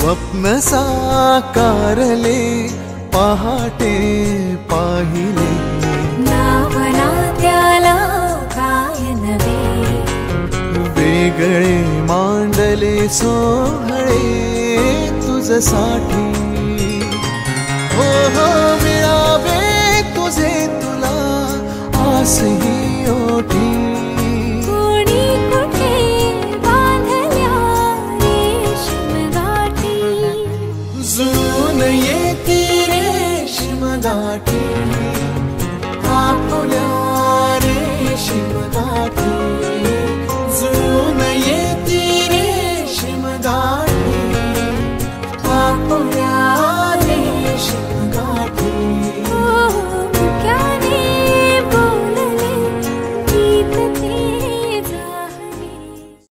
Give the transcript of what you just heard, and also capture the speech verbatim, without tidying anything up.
स्वप्न साकारले पहाटे पाहिले नावना त्याला काय नवे वेगळे मांडले सोहळे तुझसाठी हो हो मिळावे तुझे तुला आसही